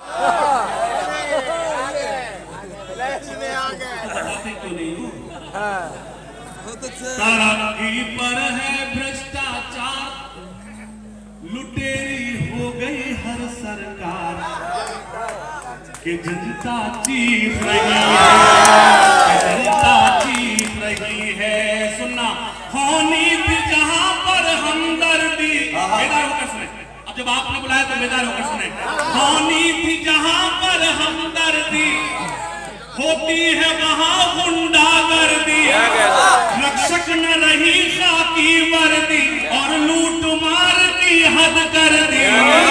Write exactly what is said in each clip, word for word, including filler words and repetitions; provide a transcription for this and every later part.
तरक्की पर है भ्रष्टाचार, लुटेरी हो गई हर सरकार, कि जनता चीख रही है, जनता चीख रही है। सुनना, होनी थी जहां पर हमदर्दी, बेदार होकर सुने। अब जब आपने बुलाया तो बेदार होकर सुने। होनी थी जहां पर हमदर्दी, होती है वहां गुंडागर्दी, रक्षक न रही खाकी वर्दी, और लूट मार की हद कर दी।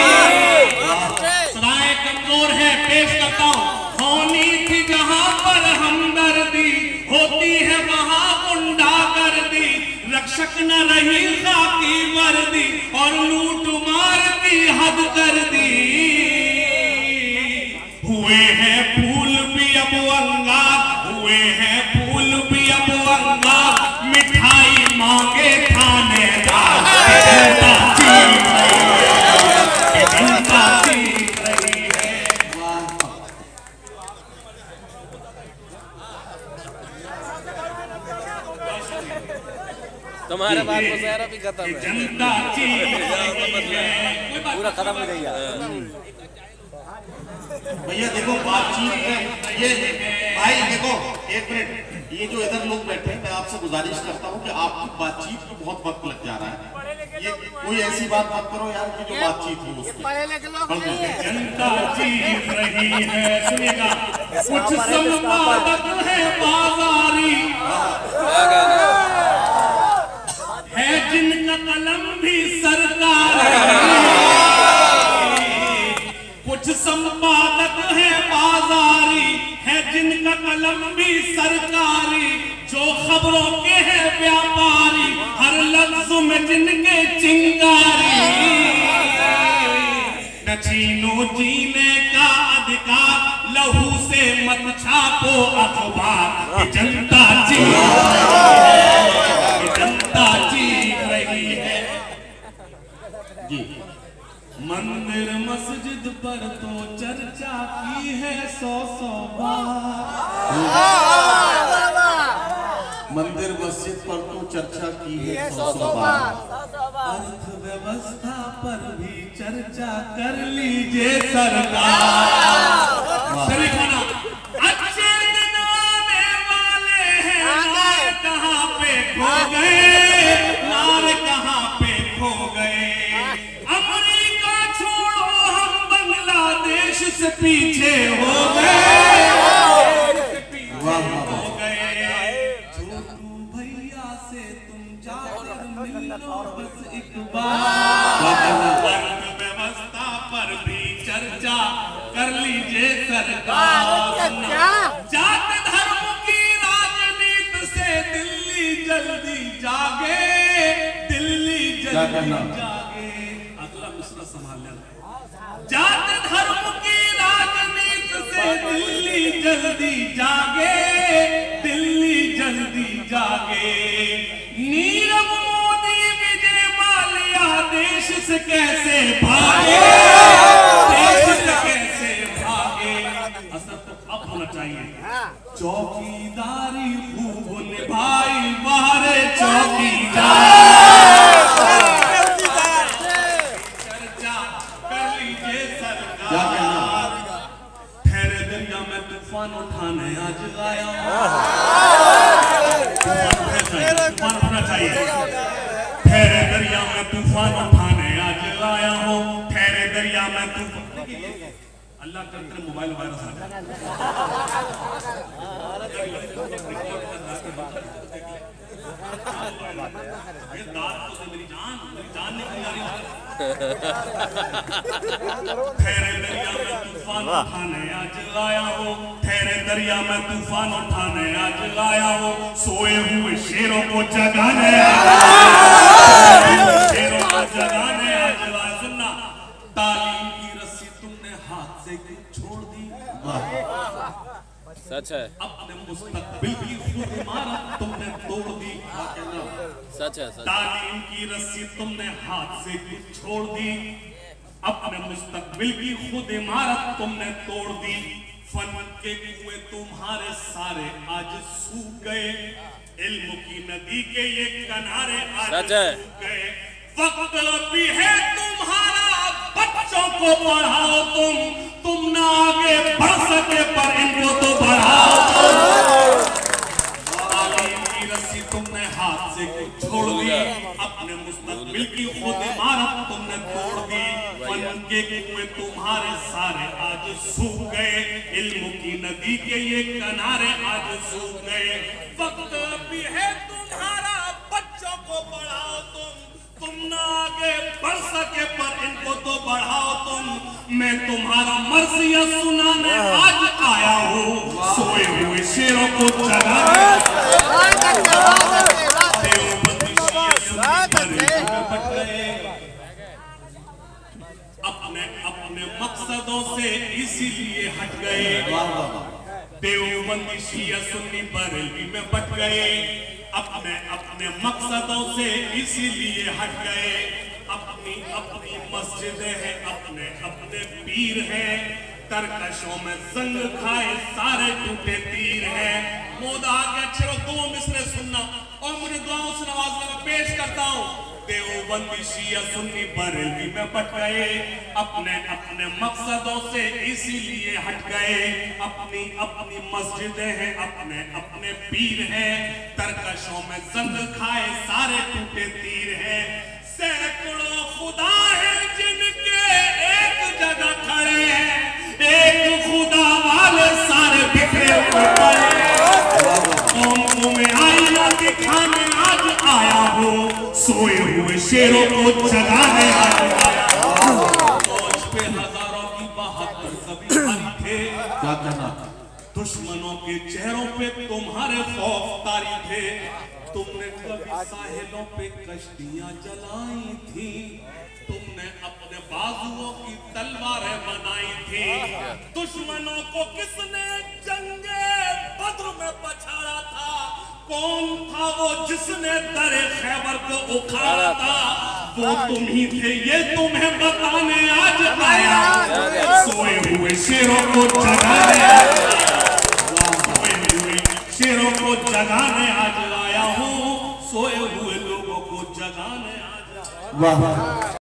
सदाएं कमजोर है, पेश करता हूं। होनी थी जहां पर हमदर्दी, होती है वहां गुंडागर्दी, रक्षक न रही खाकी वर्दी, और लूट मार की हद कर दी। हुए हैं फूल भी अब अंगार, हुए हैं फूल भी अब अंगार, मिठाई मांगे थानेदार, जनता चीख रही है, जनता चीख रही है। तुम्हारे बात को सारा भी खत्म है, जनता चीख रही है, पूरा खत्म हो गया। भैया देखो बातचीत, ये भाई देखो एक मिनट, ये जो इधर लोग बैठे हैं, मैं आपसे गुजारिश करता हूँ कि आपकी बातचीत में बहुत वक्त लग जा रहा है। ये कोई ऐसी बात मत करो यार कि जो बातचीत हो उसमें। जनता चीख रही है, सुनिएगा। कुछ संपादक है बाजारी, है जिनका कलम भी सरकारी, कुछ संपादक है बाजारी, है जिनका कलम भी सरकारी, जो खबरों के हैं व्यापारी, हर लफ्ज में जिनके चिंगारी। न छीनो जीने का अधिकार, लहू से मत छापो अखबार, जनता चीख रही है, जनता चीख रही है। जी, मंदिर मस्जिद पर तो चर्चा की है सौ सौ बार, मंदिर मस्जिद पर तो चर्चा की है सौ सौ बार, अर्थव्यवस्था पर भी चर्चा कर लीजिए सरकार। शरीफाना, अच्छे दिन आने वाले हैं, नार कहाँ पे खो गए, नार कहाँ पे खो गए। अमेरिका छोड़ो, हम बांग्लादेश से पीछे हो गए, हो गए। छोटू भैया से तुम जाकर मिल लो बस एक बार, अर्थव्यवस्था पर भी चर्चा कर लीजिए सरकार। जात धर्म की राजनीति से दिल्ली जल्दी जागे, दिल्ली जल्दी जागे। अगला मिश्रा संभाल लेना। जात धर्म की राजनीति से दिल्ली जल्दी जागे, दिल्ली जल्दी जागे। नीरव मोदी विजय माल्या देश से कैसे भागे, देश से कैसे भागे। असर तो अब होना चाहिए। चौकीदारी खूब निभाई बाहर चौकीदार, चर्चा कर लीजिए सरकार। ठहरे दरिया में तूफान उठाने आज आया, तूफान उठना चाहिए। ठहरे दरिया में तूफान उठाने आज आया हूँ, ठहरे दरिया में तूफान। अल्लाह करते मोबाइल वायरस आ जाए। मेरी जान मेरी जान निकल जा रही है। ठहरे दरिया में तूफान उठाने आज आया हो, ठहरे दरिया में तूफान उठाने आज आया हो। सोए हुए शेरों को जगाने, शेरों को जगाने आज आया। सुनना, तालीम की रस्सी तुमने हाथ से क्यों छोड़ दी, सच है। अपने मुस्तकबिल की खुद इमारत तुमने तोड़ दी, सच है, सच। तालीम की रस्सी तुमने हाथ से क्यों छोड़ दी, अपने मुस्तकबिल की खुद इमारत तुमने तोड़ दी। फन के कुएं तुम्हारे सारे आज सूख गए, इल्म की नदी के ये किनारे आज सूख गए। वक्त भी है तुम्हारा, बच्चों को पढ़ाओ तुम, तुम ना आगे बढ़ सके पर इनको तो बढ़ाओ तुम। तालीम की रस्सी तुमने हाथ से छोड़ दी, अपने मुस्तकबिल की खुद इमारत तुमने तोड़ दी। फन के कुएं तुम्हारे सारे आज सूख गए, इल्म की नदी के ये किनारे आज सूख गए। वक्त भी है तुम्हारा, बच्चों को पढ़ाओ तुम, तुम ना आगे बढ़ सके पर इनको तो बढ़ाओ तुम। मैं तुम्हारा मर्सिया सुनाने आज आया हूँ, सोए हुए शेरों को जगाने। अपने अपने मकसदों से इसीलिए हट गए, देवबंदी शिया सुन्नी बरेलवी में बट गए। अपने अपने मकसदों से इसीलिए हट गए, अपनी अपनी मस्जिदें हैं, अपने अपने पीर हैं, तरकशों में जंग खाए सारे टूटे तीर हैं। मोदा आगे अक्षरों दो मिसरे सुनना और मुझे दुआओं से नवाजने में पेश करता हूँ। देवबंदी शिया सुन्नी बरेलवी में बट गए, अपने अपने मकसदों से इसीलिए हट गए, अपनी अपनी मस्जिदें हैं, अपने अपने पीर हैं, तरकशों में जंग खाए सारे टूटे तीर हैं। सैकड़ों खुदा हैं जिनके एक जगह खड़े हैं, एक खुदा वाले सारे बिखरे हुए पड़े। तुम्हें आईना दिखाने आज आया हूँ, सोए हुए शेरों को जगाने आया हूँ। फौज पे हजारों की बहादुर कभी भारी थे, क्या कहना, दुश्मनों के चेहरों पे तुम्हारे खौफ तारी थे। तुमने कभी साहिलों पे कश्तियां जलाई थी, तुमने अपने बाजुओं की तलवारें बनाई थी। दुश्मनों को किसने जंगे बद्र में पछाड़ा था, कौन था वो जिसने दरे खैबर को उखाड़ा था, वो तुम ही थे ये तुम्हें बताने आज आया। सोए हुए शेरों को जगाने, सोए हुए शेरों को जगाने आज आया हूँ, सोए हुए लोगों को जगाने आज। वाह।